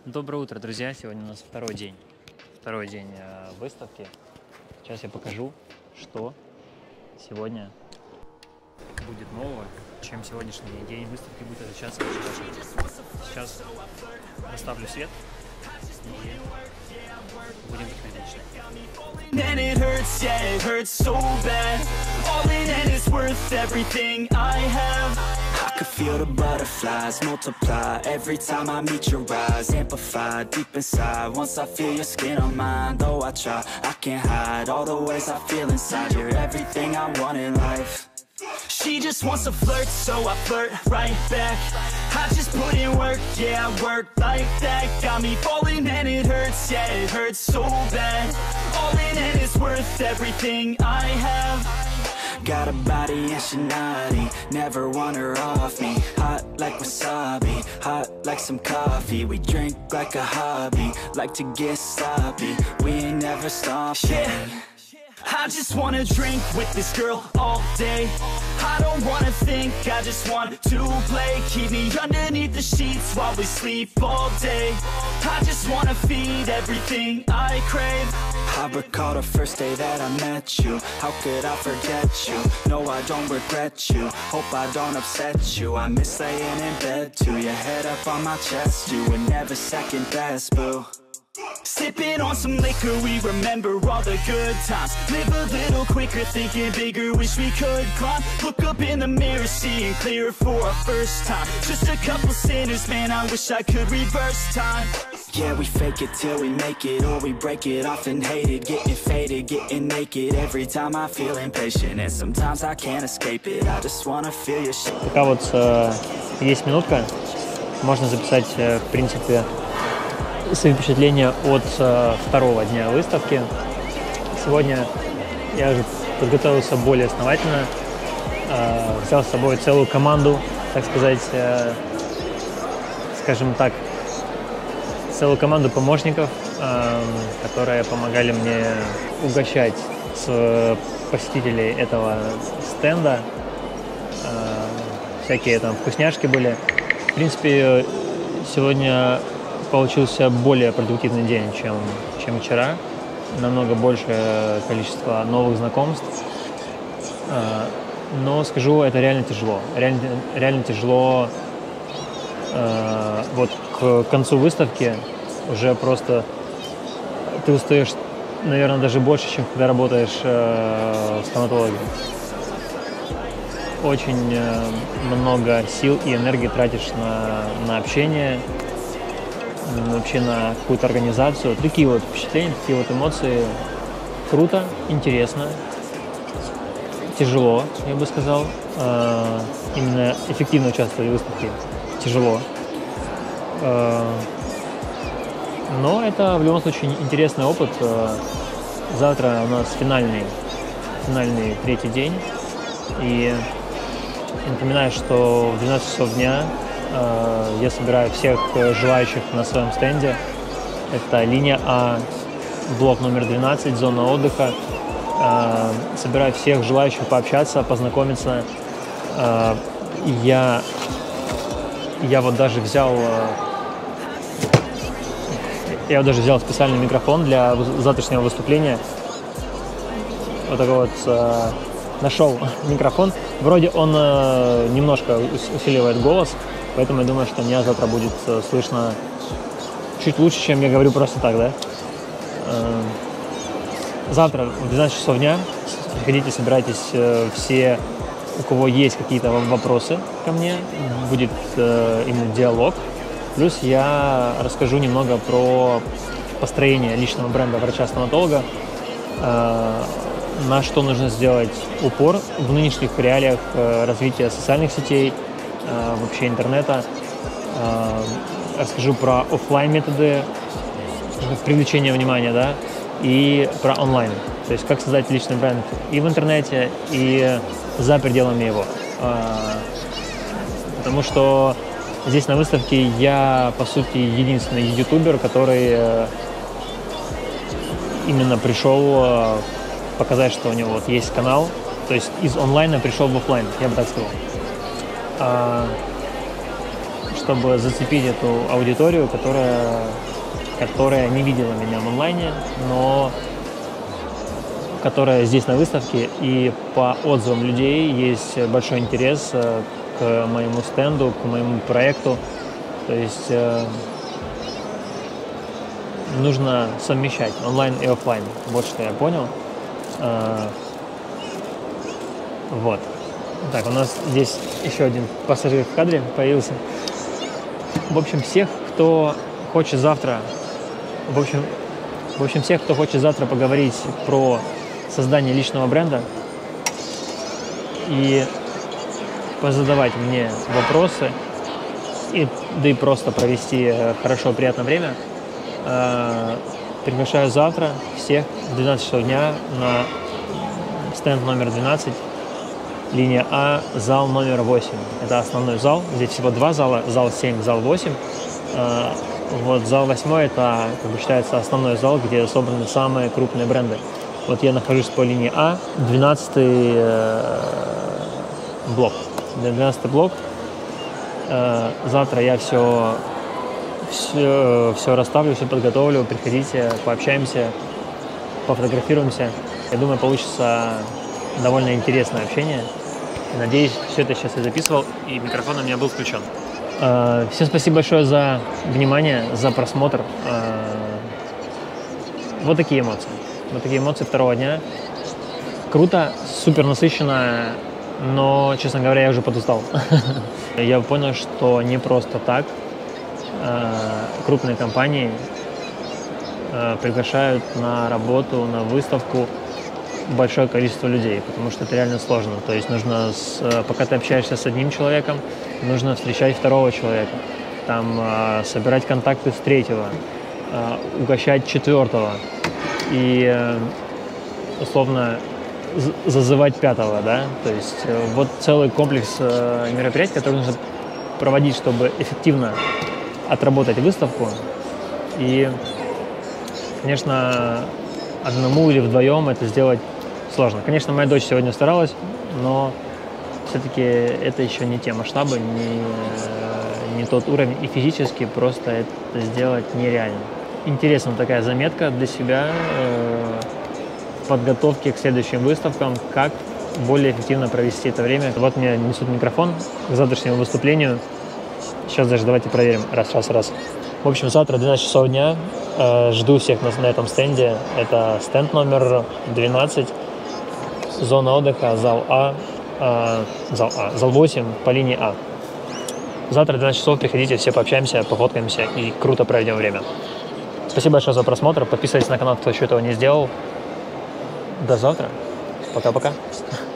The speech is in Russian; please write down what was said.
Доброе утро, друзья! Сегодня у нас второй день выставки. Сейчас я покажу, что сегодня будет нового, чем сегодняшний день выставки будет отличаться от вчерашнего. Сейчас расставлю свет и будем технологичны. And it hurts, yeah, it hurts so bad. All in and it's worth everything I have. I could feel the butterflies multiply every time I meet your eyes. Amplified deep inside once I feel your skin on mine. Though I try, I can't hide all the ways I feel inside. You're everything I want in life. She just wants to flirt, so I flirt right back. I just put in work, yeah, I work like that. Got me falling and it hurts, yeah, it hurts so bad. All in and it's worth everything I have. Got a body and she naughty, never want her off me. Hot like wasabi, hot like some coffee. We drink like a hobby, like to get sloppy. We ain't never stopping. Yeah. I just wanna drink with this girl all day. I don't wanna think, I just want to play. Keep me underneath the sheets while we sleep all day. I just wanna feed everything I crave. I recall the first day that I met you. How could I forget you? No, I don't regret you. Hope I don't upset you. I miss laying in bed too. Your head up on my chest, you were never second best, boo. Sipping on some liquor, we remember all the good times. Live a little quicker, thinking bigger, wish we could climb. Look up in the mirror, seeing clearer for our first time. Just a couple sinners, man, I wish I could reverse time. Yeah, we fake it till we make it, or we break it off and hate it. Getting faded, getting naked, every time I feel impatient. And sometimes I can't escape it, I just wanna feel your shit. Пока вот есть минутка, можно записать, в принципе, свои впечатления от второго дня выставки. Сегодня я уже подготовился более основательно, взял с собой целую команду, так сказать, скажем так, целую команду помощников, которые помогали мне угощать посетителей этого стенда. Всякие там вкусняшки были. В принципе, сегодня получился более продуктивный день, чем вчера. Намного большее количество новых знакомств. Но скажу, это реально тяжело. Реально тяжело. Вот к концу выставки уже просто ты устаешь, наверное, даже больше, чем когда работаешь в стоматологии. Очень много сил и энергии тратишь на общение, вообще на какую-то организацию. Такие вот впечатления, такие вот эмоции. Круто, интересно, тяжело, я бы сказал. Именно эффективно участвовать в выставке тяжело. Но это в любом случае интересный опыт. Завтра у нас финальный третий день. И напоминаю, что в 12 часов дня я собираю всех желающих на своем стенде. Это линия А, блок номер 12, зона отдыха. Собираю всех желающих пообщаться, познакомиться. Я вот даже взял специальный микрофон для завтрашнего выступления. Вот такой вот нашел микрофон. Вроде он немножко усиливает голос, поэтому я думаю, что меня завтра будет слышно чуть лучше, чем я говорю просто так, да? Завтра в 12 часов дня приходите, собирайтесь все, у кого есть какие-то вопросы ко мне. Будет именно диалог. Плюс я расскажу немного про построение личного бренда врача-стоматолога, на что нужно сделать упор в нынешних реалиях развития социальных сетей, вообще интернета. Расскажу про офлайн методы привлечения внимания, да, и про онлайн. То есть как создать личный бренд и в интернете, и за пределами его. Потому что здесь на выставке я, по сути, единственный ютубер, который именно пришел показать, что у него вот есть канал, то есть из онлайна пришел в офлайн, я бы так сказал. чтобы зацепить эту аудиторию, которая не видела меня в онлайне, но которая здесь на выставке, и по отзывам людей есть большой интерес к моему стенду, к моему проекту. То есть нужно совмещать онлайн и офлайн. Вот что я понял. Вот. Так, у нас здесь еще один пассажир в кадре появился. В общем, всех, кто хочет завтра, всех, кто хочет завтра поговорить про создание личного бренда и позадавать мне вопросы, да и просто провести хорошо, приятное время, приглашаю завтра всех в 12 часов дня на стенд номер 12, линия А, зал номер 8. Это основной зал. Здесь всего два зала, зал 7, зал 8. Вот зал 8 это, как бы считается, основной зал, где собраны самые крупные бренды. Вот я нахожусь по линии А, 12-й блок. 12-й блок. Завтра я все расставлю, все подготовлю. Приходите, пообщаемся, пофотографируемся. Я думаю, получится довольно интересное общение. Надеюсь, все это сейчас я записывал, и микрофон у меня был включен. Всем спасибо большое за внимание, за просмотр. Вот такие эмоции. Вот такие эмоции второго дня. Круто, супер насыщенно, но, честно говоря, я уже подустал. Я понял, что не просто так крупные компании приглашают на работу, на выставку большое количество людей, потому что это реально сложно. То есть нужно, пока ты общаешься с одним человеком, нужно встречать второго человека, там собирать контакты с третьего, угощать четвертого и условно зазывать пятого, да. То есть вот целый комплекс мероприятий, которые нужно проводить, чтобы эффективно отработать выставку. И, конечно, одному или вдвоем это сделать сложно. Конечно, моя дочь сегодня старалась, но все-таки это еще не те масштабы, не тот уровень, и физически просто это сделать нереально. Интересная такая заметка для себя подготовки к следующим выставкам, как более эффективно провести это время. Вот мне несут микрофон к завтрашнему выступлению. Сейчас даже давайте проверим. Раз. В общем, завтра 12 часов дня. Жду всех на этом стенде. Это стенд номер 12. Зона отдыха, зал 8 по линии А. Завтра 12 часов приходите, все пообщаемся, пофоткаемся и круто проведем время. Спасибо большое за просмотр. Подписывайтесь на канал, кто еще этого не сделал. До завтра. Пока-пока.